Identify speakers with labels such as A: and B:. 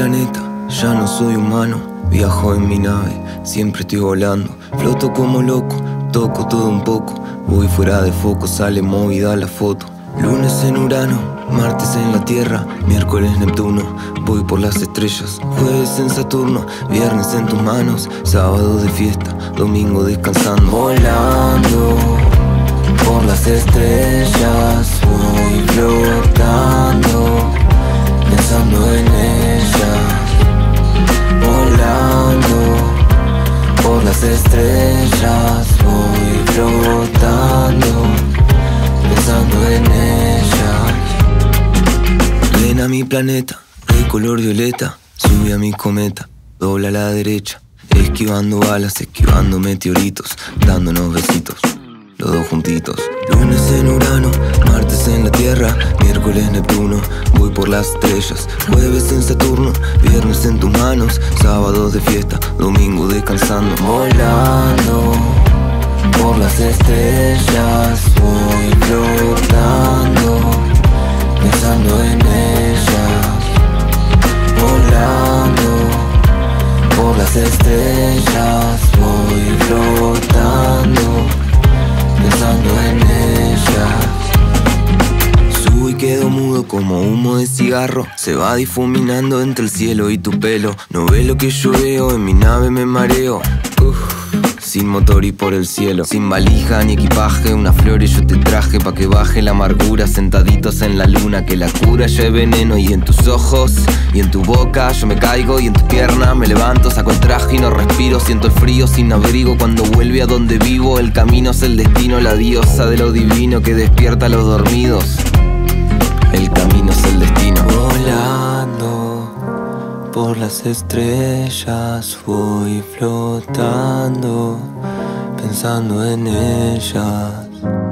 A: planeta, ya no soy humano. Viajo en mi nave, siempre estoy volando. Floto como loco, toco todo un poco. Voy fuera de foco, sale movida la foto. Lunes en Urano, martes en la Tierra, miércoles Neptuno, voy por las estrellas. Jueves en Saturno, viernes en tus manos, sábado de fiesta, domingo descansando. Volando por las estrellas, voy flotando, pensando en ellas. Volando por las estrellas, voy flotando, pensando en ellas. Ven a mi planeta, de color violeta, sube a mi cometa, dobla a la derecha, esquivando balas, esquivando meteoritos, dándonos besitos, los dos juntitos. Lunes en Urano, martes en la Tierra, miércoles Neptuno, voy por las estrellas. Jueves en Saturno, viernes en tus manos, sábado de fiesta, domingo descansando. Volando por las estrellas, voy flotando, pensando en ellas. Volando por las estrellas, voy flotando, pensando en ellas. Subo y quedo mudo como humo de cigarro, se va difuminando entre el cielo y tu pelo. No ves lo que yo veo, en mi nave me mareo. Sin motor y por el cielo, sin valija ni equipaje, unas flores yo te traje pa' que baje la amargura. Sentaditos en la luna, que la cura lleve veneno. Y en tus ojos y en tu boca yo me caigo, y en tu pierna me levanto, saco el traje y no respiro. Siento el frío sin abrigo cuando vuelve a donde vivo. El camino es el destino, la diosa de lo divino que despierta a los dormidos. El camino es el destino. Volando por las estrellas, voy flotando, pensando en ellas.